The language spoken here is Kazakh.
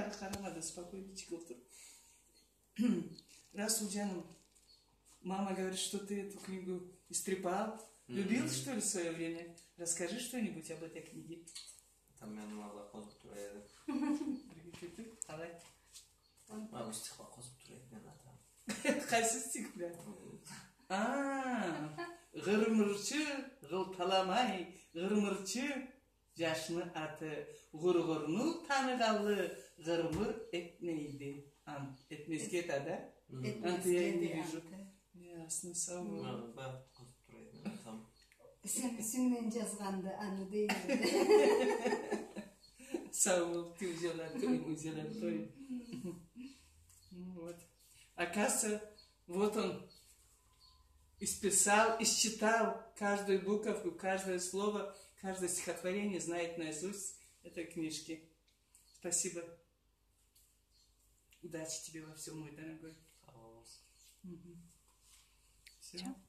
Харамада, спокойничек отыр. Расул, жаным, мама говорит, что ты эту книгу истрепал. Любил, что ли, в свое время? Расскажи что-нибудь об этой книге. Там мен мала қосып тұр еді. Қалай? Мама стихқа қосып тұр еді мен атам. Қайсы стих бе? Ғырмырчы, ғылталамай, ғырмырчы, жашыны аты, ғұрғырны танығалы, ғырмыр етмейді. Etmezge de. Etmezge de. Aslında sağ ol. Ben қосып тұр еді атам. Sen üstünden yazgandı anı değil. Sağ ol, ты взяла той. Вот. Оказывается, вот он исписал, исчитал каждую буковку, каждое слово, каждое стихотворение знает наизусть этой книжки. Спасибо. Удачи тебе во всем, мой дорогой. Сау болыңыз. Все.